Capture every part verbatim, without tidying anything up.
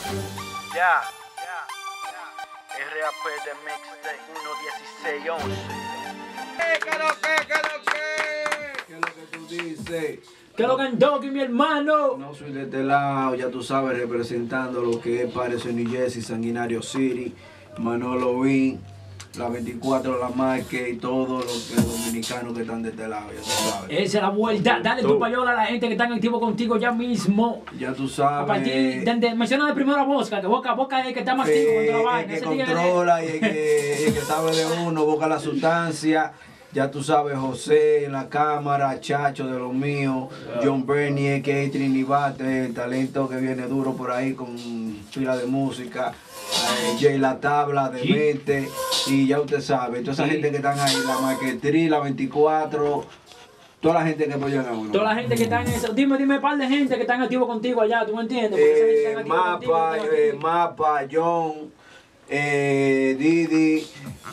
Ya, ya, ya. R A P de Mixtape uno dieciséis once. ¿Qué lo que, qué lo que? ¿Qué es lo que tú dices? ¿Qué es lo que Andoki, mi hermano? No soy de este lado, ya tú sabes, representando lo que es Parecer New Jersey, Sanguinario City, Manolo Vin, la veinticuatro, la Marque y todos los dominicanos que están de este lado, ya tú sabes. Esa es la vuelta. Dale tu payola a la gente que están activos contigo ya mismo. Ya tú sabes. A partir de, de menciona de primero a Boca, que Boca, Boca es el que está más activo eh, con toda la el vaina. que Ese tigre controla y el que, el que sabe de uno, busca la sustancia. Ya tú sabes, José en la cámara, Chacho de los míos, John Bernier, que es Trinibate, el talento que viene duro por ahí con fila de música, eh, Jay La Tabla, Demente, y ya usted sabe, toda esa Sí. gente que están ahí, la Marquetri, la veinticuatro, toda la gente que apoyan a uno. Toda la gente que está en eso. Dime, dime, un par de gente que están activos contigo allá, ¿tú me entiendes? Porque esa gente Eh, está activa contigo, Mapa, están eh, activos. Mapa, John, eh, Didi,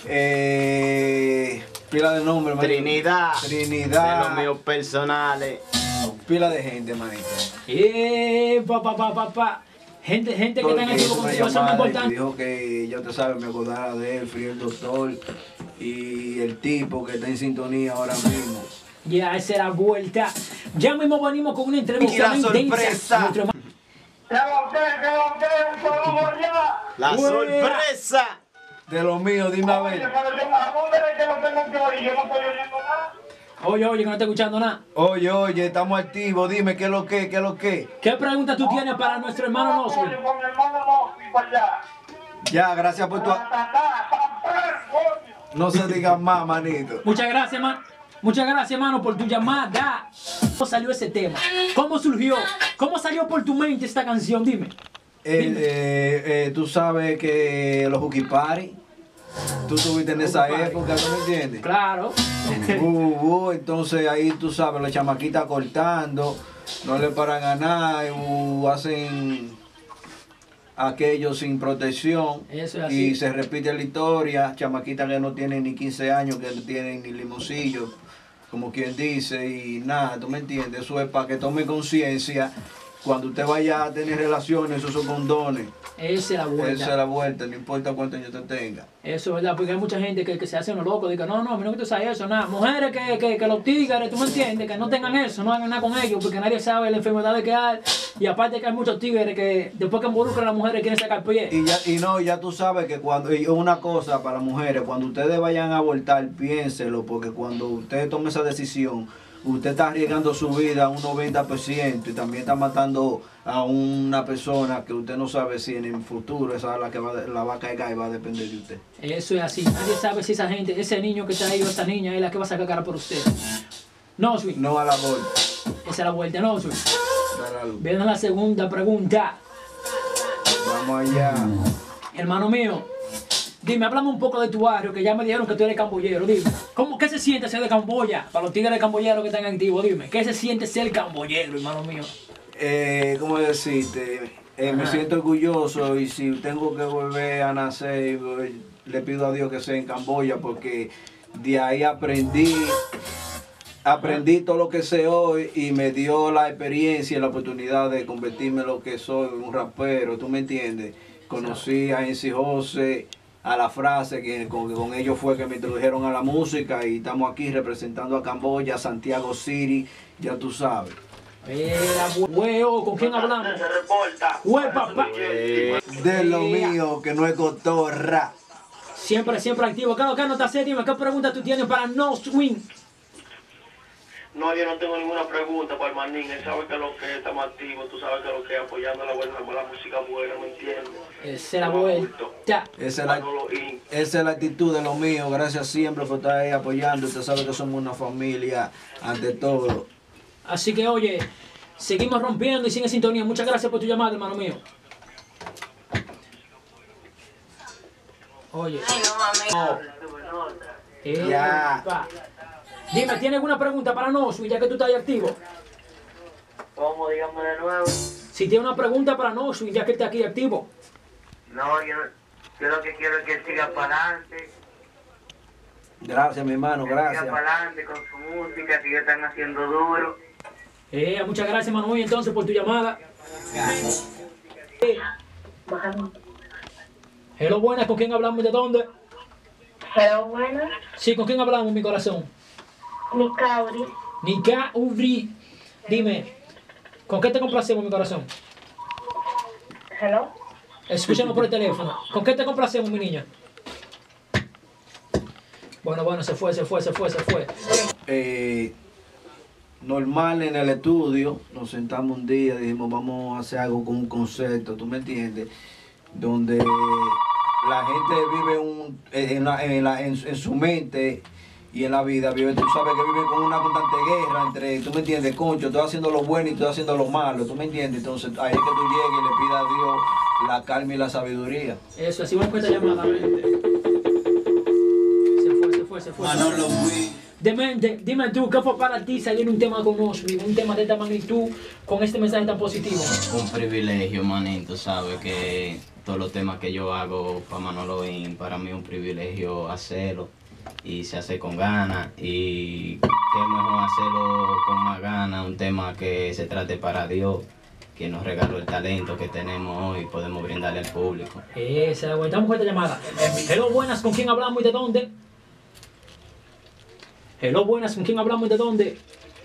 eh, pila de nombres, manito. Trinidad. Trinidad. De los míos personales. Pila de gente, manito. Eh, pa, pa, pa, pa, pa. Gente, gente que Todo están el que activos hizo una contigo, eso es muy llamada y importante. dijo que ya te sabes, me acordara de él, Frío el Doctor y el tipo que está en sintonía ahora mismo. Ya, esa es la vuelta. Ya mismo venimos con una entrevista Y la muy intensa. sorpresa. Nuestro hermano- La Güey. sorpresa. De lo mío, dime a ver. Oye, oye, que no estoy escuchando nada. Oye, oye, estamos activos, dime qué es lo que, qué es lo que. ¿Qué pregunta tú tienes para nuestro hermano Noswin? Ya, gracias por tu... No se diga más, manito. Muchas gracias, man. Muchas gracias, hermano, por tu llamada. ¿Cómo salió ese tema? ¿Cómo surgió? ¿Cómo salió por tu mente esta canción? Dime. Eh, Dime. eh, eh, tú sabes que los Hookie Party, tú estuviste en esa Hookie Party. época, ¿tú me entiendes? Claro. Uh, uh, entonces ahí tú sabes, la chamaquita cortando, no le paran a nada, uh, hacen aquello sin protección Eso es así. y se repite la historia, chamaquitas que no tienen ni quince años, que no tienen ni limoncillo, como quien dice, y nada, tú me entiendes, eso es para que tome conciencia, cuando usted vaya a tener relaciones, esos son condones, Esa es la vuelta. esa es la vuelta, no importa cuántos años usted tenga. Eso es verdad, porque hay mucha gente que, que se hace unos locos, dice, no, no, a mí no me gusta eso, nada. Mujeres que, que, que los tigres, tú me entiendes, que no tengan eso, no hagan nada con ellos, porque nadie sabe la enfermedad que hay. Y aparte que hay muchos tigres que después que involucran a las mujeres quieren sacar pie. Y, ya, y no, ya tú sabes que cuando, y una cosa para las mujeres, cuando ustedes vayan a abortar, piénselo, porque cuando usted tome esa decisión, usted está arriesgando su vida a un noventa por ciento y también está matando a una persona que usted no sabe si en el futuro esa es la que va, la va a caer y va a depender de usted. Eso es así, nadie sabe si esa gente, ese niño que está ahí o esa niña es la que va a sacar cara por usted. No, Swing, No a la aborto. esa es la vuelta, no, Swing. Dale a luz. Viene la segunda pregunta. Vamos allá. Hermano mío, dime, háblame un poco de tu barrio, que ya me dijeron que tú eres camboyero, dime. ¿Cómo, ¿Qué se siente ser de Camboya? Para los tigres camboyeros que están activos, dime. ¿Qué se siente ser camboyero, hermano mío? Eh, ¿Cómo decirte? Eh, me Ajá. siento orgulloso y si tengo que volver a nacer, eh, le pido a Dios que sea en Camboya porque de ahí aprendí, aprendí todo lo que sé hoy y me dio la experiencia y la oportunidad de convertirme en lo que soy, un rapero, ¿tú me entiendes? Conocí a N C Jose, a La Frase, que con, con ellos fue que me introdujeron a la música y estamos aquí representando a Camboya, Santiago City, ya tú sabes. Era huevo, ¿con quién hablamos? Hue, papá. De lo mío, que no es cotorra. Siempre, siempre activo. Claro, que no te hace, dime, ¿qué pregunta tú tienes para No Swing? No, yo no tengo ninguna pregunta para el manín. Él sabe que lo que estamos activos, tú sabes que lo que es apoyando la buena, la música buena, ¿me entiendes? Esa es la vuelta. Esa es la, Manolo Inc. esa es la actitud de lo mío. Gracias siempre por estar ahí apoyando. Usted sabe que somos una familia ante todo. Así que, oye, seguimos rompiendo y sigue en sintonía. Muchas gracias por tu llamada, hermano mío. Oye. Eh, Ya. pa. Dime, ¿tienes alguna pregunta para Noswin, ya que tú estás ahí activo? ¿Cómo? Dígame de nuevo. Si tienes una pregunta para Noswin, ya que está aquí activo. No, yo, yo lo que quiero es que él siga para adelante. Gracias, mi hermano, Siga gracias. para adelante con su música, que ellos están haciendo duro. Eh, muchas gracias, hermano mío, entonces, por tu llamada. Eh, Bájalo. Hello, buenas, ¿con quién hablamos y de dónde? Hello, buenas. Sí, ¿con quién hablamos, mi corazón? Mi Cauri. Nika Uvri. Dime, ¿con qué te complacemos, mi corazón? Hello. Escúchanos por el teléfono. ¿Con qué te complacemos, mi niña? Bueno, bueno, se fue, se fue, se fue, se fue. Eh, normal en el estudio, nos sentamos un día, dijimos vamos a hacer algo con un concepto, ¿tú me entiendes? Donde la gente vive un, en, la- en, la- en, en su mente y en la vida, vive, tú sabes que vive con una constante guerra entre, tú me entiendes, concho, estoy haciendo lo bueno y estoy haciendo lo malo, tú me entiendes, entonces ahí es que tú llegues y le pidas a Dios la calma y la sabiduría. Eso, así vamos con esta llamada, mente. Se fue, se fue, se fue. Manolo Wii. Demente, dime tú, ¿qué fue para ti salir un tema con Osby, un tema de esta magnitud, con este mensaje tan positivo? Un privilegio, manito, sabes que todos los temas que yo hago para Manolo Wii, para mí es un privilegio hacerlo y se hace con ganas y qué mejor hacerlo con más ganas, un tema que se trate para Dios, que nos regaló el talento que tenemos hoy y podemos brindarle al público. Esa, aguantamos con esta llamada. Hello, buenas, ¿con quién hablamos y de dónde? Hello, buenas, ¿con quién hablamos y de dónde?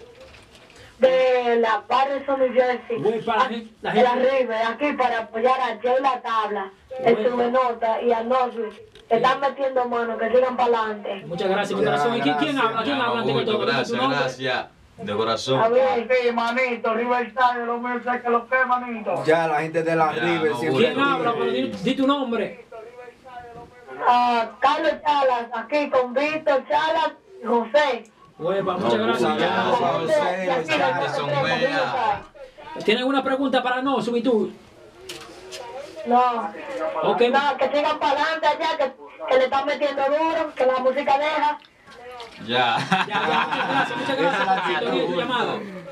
De la Patterson, New Jersey. Güey, para la gente- la De la gente- River, aquí para apoyar a Jay La Tabla, el Bueno. Subenota y a Nosby. Están metiendo mano, que sigan para adelante. Muchas gracias, mi Ya, corazón. ¿Y quién, quién gracias. habla? ¿Quién habla? Ante Augusto, todo, dime tu gracias, nombre. gracias. De A corazón. ver, Sí, manito, Riverside, los meses que lo que, manito. Ya la gente de la Ya, River no, siempre ¿Quién habla? Pero di, di tu nombre. a Carlos Chalas, aquí con Víctor Chalas y José. Huepa, muchas No, gracias. ya, Ya. José, Y aquí Chalas, nosotros son tres, bellas. José. ¿Tienes alguna pregunta para no, Subi tú? No, Ok. no, que sigan para adelante allá, que, que le están metiendo duro, que la música deja. Ya. Ya, ya, muchas gracias, muchas gracias por tu sintonía y tu llamada.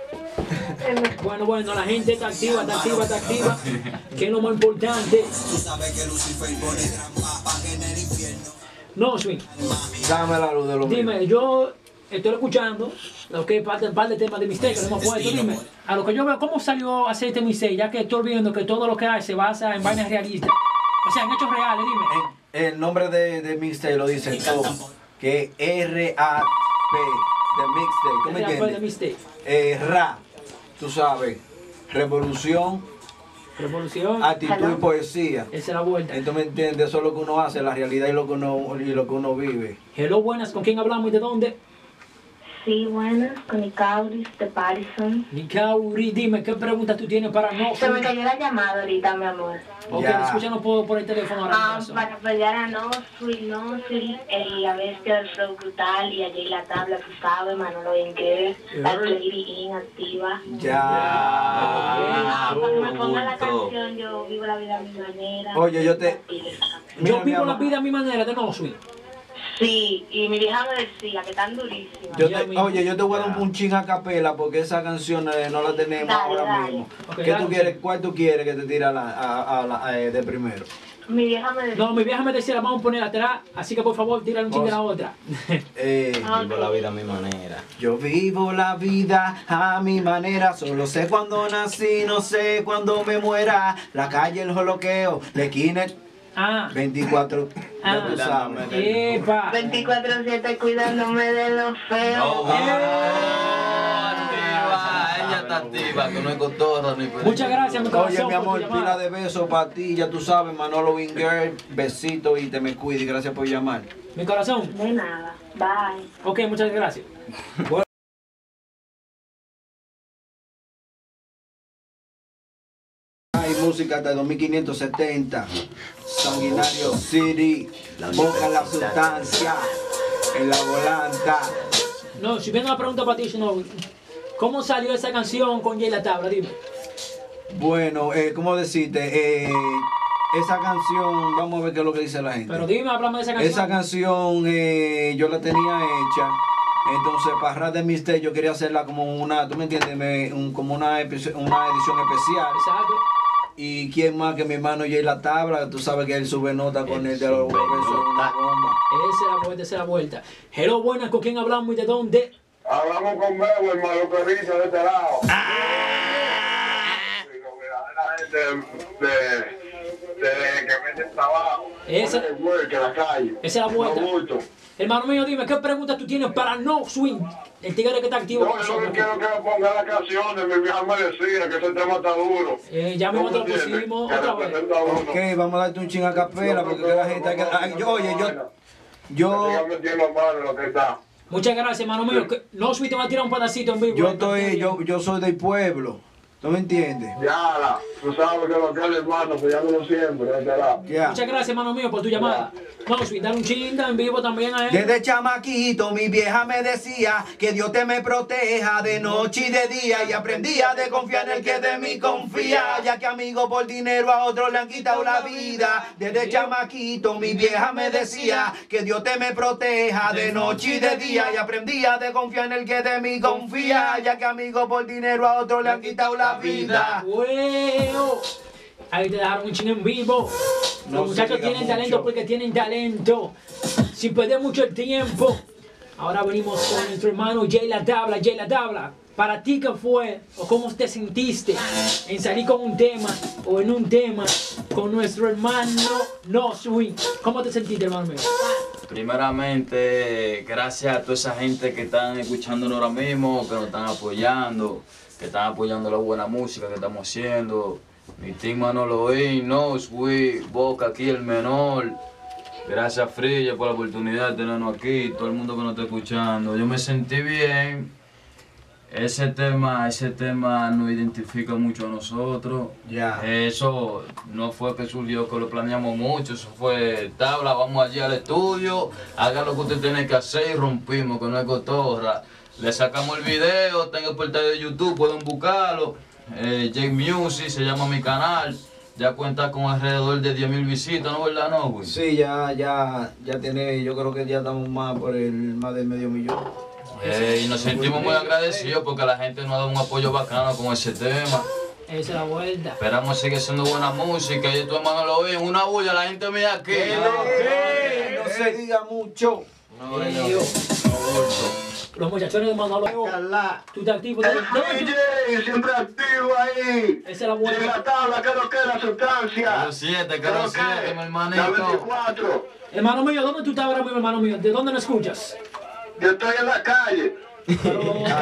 Bueno, bueno, la gente está activa, está activa, está activa. Que es lo más importante. Tú sabes que Lucifer pone trampa pa' que en el infierno. No, Swing, Dame la luz de los míos. dime, yo estoy escuchando lo que es parte, parte del tema de Mistake que le hemos puesto. Dime, a lo que yo veo, ¿cómo salió a hacer este Mistake? Ya que estoy viendo que todo lo que hay se basa en vainas realistas. O sea, en hechos reales, dime. En- el nombre de, de mixtape lo dice todo, que R A P de mixtape, ¿tú me Ese fue de entiendes? Mistake. Eh, rap, tú sabes, revolución, Revolución, actitud y poesía. esa es la vuelta. Entonces, ¿me entiendes? Eso es lo que uno hace, la realidad y lo que uno, y lo que uno vive. Hello, buenas, ¿con quién hablamos y de dónde? Sí, buenas, con Icauris de Patterson. Nikauri, dime, ¿qué preguntas tú tienes para no? Se me cayó la llamada ahorita, mi amor. Ok, Ya. escúchanos por, por el teléfono ahora. Ah, corazón. para apoyar a Nosui, Nosui, el la bestia del flow brutal y a Jay La Tabla, tú sabes, Manolo Yenker, la Lady In activa. Ya. Ah, para que me Oh, ponga la bulto. canción, yo vivo la vida a mi manera. Oye, yo te- Y esa canción. Mira, Yo mi vivo la amor. vida a mi manera de no Swing. Sí, y mi vieja me decía que están durísimas. Yo Ya te- mismo. oye, yo te voy a dar un, un chin a capela porque esa canción eh, no la tenemos Dale, ahora dale. mismo. Ok, ¿Qué dale. tú quieres, ¿Cuál tú quieres que te tire a la, a, a la- eh, de primero? Mi vieja me decía. No, mi vieja me decía, la vamos a poner atrás, así que por favor, tírale un ching de la otra. Eh, Ah, Vivo la vida a mi manera. Yo vivo la vida a mi manera, solo sé cuándo nací, no sé cuándo me muera. La calle, el joloqueo, la esquina, Ah, veinticuatro, Ah. ya tú sabes. epa. veinticuatro siete cuidándome de lo feo. No, activa, ella está activa, que no es cotorra ni por Muchas gracias, mi corazón. Oye, mi amor, por tu pila llamada. de besos para ti, ya tú sabes, Manolo Winger, besito y te me cuide, y gracias por llamar. Mi corazón. De nada. Bye. Ok, muchas gracias. Hay música hasta dos mil quinientos setenta, Sanguinario City, Boca la sustancia, en la volanta. No, si viene la pregunta para ti, no, ¿cómo salió esa canción con Jay La Tabla? Dime. Bueno, eh, ¿cómo decirte? Eh, esa canción, vamos a ver qué es lo que dice la gente. Pero dime, háblame de esa canción. Esa canción eh, yo la tenía hecha, entonces para Rap de Mistake yo quería hacerla como una, ¿tú me entiendes? Me- un- como una, epi- una edición especial. Exacto. Y quién más que mi hermano Jay La Tabla, tú sabes que él sube nota con el de los sube besos, una nota. bomba. Esa es la vuelta, esa es la vuelta. Hello, buenas, ¿con quién hablamos y de dónde? Hablamos con Bebo, el malo perrito de este lado. Ah. Sí, no, mira, la gente de, de Esa, Poner el work en la calle. esa es la vuelta. No gusto. Hermano mío, dime, ¿qué preguntas tú tienes para No Swing? El tigre que está activo No, con yo lo que nosotros. quiero es que me ponga la canción de mi vieja me decía que ese tema está duro. Eh, ya mismo te lo pusimos otra vez. Ok, vamos a darte un ching a capela porque que la gente... hay que- ay, yo, oye, yo... Yo, Muchas gracias, hermano mío. Que- No Swing te va a tirar un pedacito en vivo. yo eh, estoy... Yo, yo soy del pueblo. ¿Tú me entiendes? Ya, la, tú sabes que lo que es hermano, apoyándolo siempre, de este lado. Ya. Muchas gracias, hermano mío, por tu llamada. No Swing, dale un chinda en vivo también a él. Desde chamaquito mi vieja me decía que Dios te me proteja de noche y de día y aprendía de confiar en el que de mí confía, ya que amigos por dinero a otros le han quitado la vida. Desde chamaquito mi vieja me decía que Dios te me proteja de noche y de día y aprendía de confiar en el que de mí confía, ya que amigos por dinero a otros le han quitado la vida. Bueno, ahí te dejaron un ching en vivo. No Los se muchachos diga tienen mucho. talento porque tienen talento. Sin perder mucho el tiempo. Ahora venimos con nuestro hermano Jay La Tabla. Jay La Tabla, ¿para ti qué fue o cómo te sentiste en salir con un tema o en un tema con nuestro hermano No Swing? ¿Cómo te sentiste, hermano mío? Primeramente, gracias a toda esa gente que están escuchándonos ahora mismo, que nos están apoyando, que están apoyando la buena música que estamos haciendo. Mi team Manolo In, No Swing, Boca aquí el menor. Gracias Frilla por la oportunidad de tenernos aquí, todo el mundo que nos está escuchando. Yo me sentí bien. Ese tema, ese tema nos identifica mucho a nosotros. Ya. Eso no fue que surgió, que lo planeamos mucho, eso fue tabla, vamos allí al estudio, haga lo que usted tiene que hacer y rompimos, que no es cotorra. Le sacamos el video, está en el portal de YouTube, pueden buscarlo. Eh, J Music se llama mi canal, ya cuenta con alrededor de diez mil visitas, ¿no verdad, no, güey? Sí, ya, ya, ya tiene, yo creo que ya estamos más por el, más del medio millón. Eh, y nos sentimos muy agradecidos porque la gente nos ha dado un apoyo bacano con ese tema. Esa es la vuelta. Esperamos seguir haciendo buena música y tu hermano lo ve, una bulla, la gente mía aquí. No, no se diga mucho. No, Eh, no, yo. no. Los muchachones de Manolo. Tú estás activo. El ¿Dónde- dónde tú- D J siempre activo ahí. Esa es la En vuelta. la tabla, que lo que es la sustancia. Los siete, que ¿Qué los lo que siete, es? mi La hermanito. veinticuatro. Hermano mío, ¿dónde tú estás ahora mismo, hermano mío? ¿De dónde nos escuchas? Yo estoy en la calle. Pero,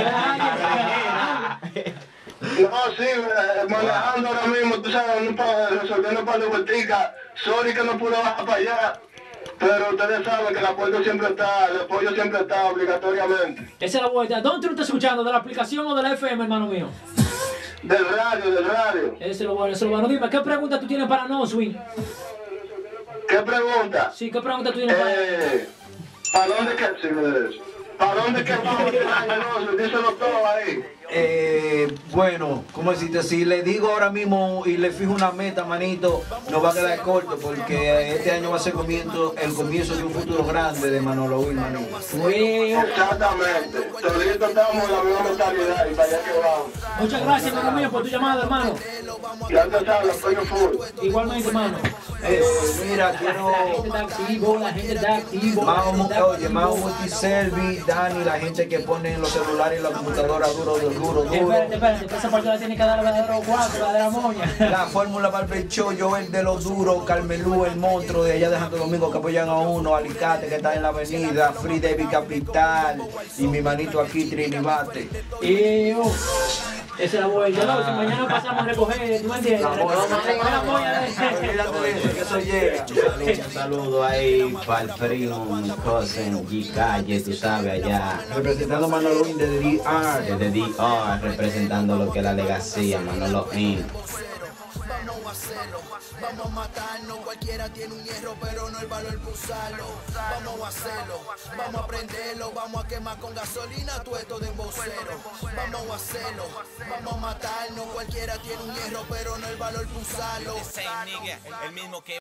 No, sí, eh, manejando ahora mismo, tú sabes, un pa- resolviendo un par de vuelticas. Sorry que no pude bajar para allá. Pero ustedes saben que el apoyo siempre está, el apoyo siempre está obligatoriamente. esa es la vuelta. ¿Dónde tú lo estás escuchando? ¿De la aplicación o de la F M, hermano mío? Del radio, del radio. Ese es lo bueno, eso es lo bueno. Dime, ¿qué pregunta tú tienes para No Swing? ¿Qué pregunta? Sí, ¿qué pregunta tú tienes para Eh, ¿para dónde que, sí, me- ¿para dónde que vamos este año, no? Díselo todo ahí. Eh, bueno, como decirte, si le digo ahora mismo y le fijo una meta, manito, nos va a quedar corto porque este año va a ser comienzo, el comienzo de un futuro grande de Manolo Will, manito. Fuego. Exactamente. Todavía estamos en la misma mentalidad y para allá que vamos. Muchas gracias, hermano mío, por tu llamada, hermano. Ya te sabes, apoyo full. Igualmente, hermano. Eh, mira, quiero... La gente está activo, la gente está activo. la Mao, gente está oye, Mao activo. Multiservice, Dani, la gente que pone en los celulares y la computadora duro, duro, duro, duro. Espérate, espérate, que esa parte la tiene que dar la de los cuatro, la de la moña. La fórmula Barber Show, Joel de los duros, Carmelú, el monstruo de allá de Santo Domingo que apoyan a uno, Alicate que está en la avenida, Free David Capital y mi manito aquí, Trinibate. Y oh, esa es la vuelta. No, si mañana pasamos a recoger, ¿tú me entiendes? Recogemos la moña de- Olvídate de eso, que eso llega. Un saludo, un saludo ahí para el primo, mi cousin, G Calle, tú sabes, allá. Representando a Manolo Will de D R. Desde D R, representando lo que es la legacía, Manolo In. Vamos a hacerlo, vamos a matarnos. Cualquiera tiene un hierro, pero no el valor para usarlo. Vamos a hacerlo, vamos a prenderlo. Vamos a quemar con gasolina todo esto de embocero. Vamos a hacerlo, vamos a matarnos. Cualquiera tiene un hierro, pero no el valor para usarlo. El mismo que